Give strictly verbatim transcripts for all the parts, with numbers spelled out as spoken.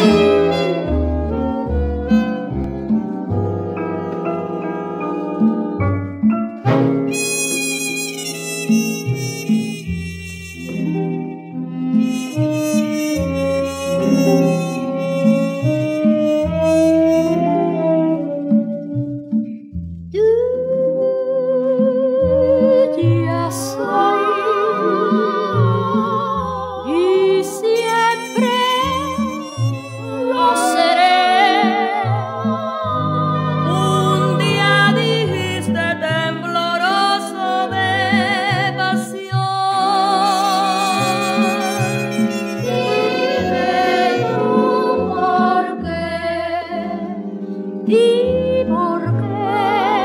¿Y por qué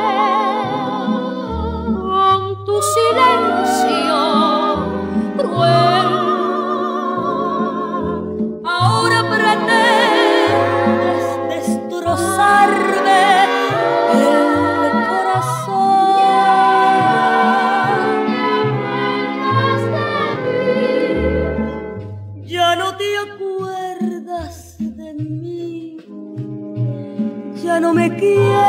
con tu silencio cruel ahora pretendes destrozarme el corazón? Ya no te acuerdas de mí, ya no me quieres,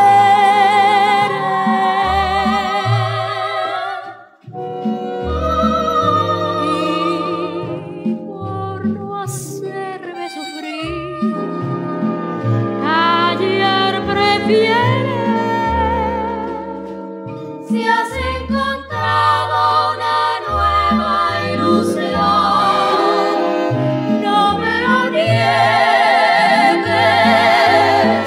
y por no hacerme sufrir, callar prefieres. Si has encontrado una nueva ilusión, no me lo niegues.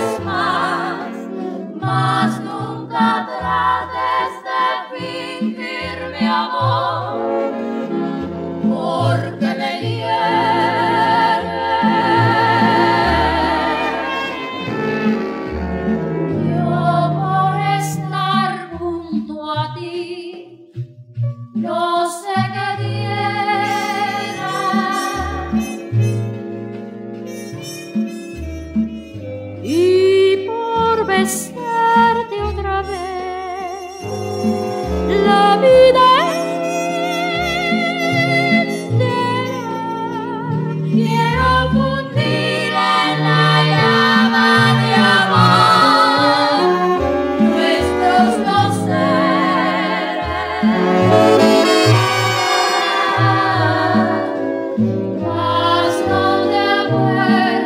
Porque me hieres. Yo por estar junto a ti no sé qué diera, y por besarte otra vez la vida quiero fundir en la llama de amor nuestros dos seres. Mas no te acuerdas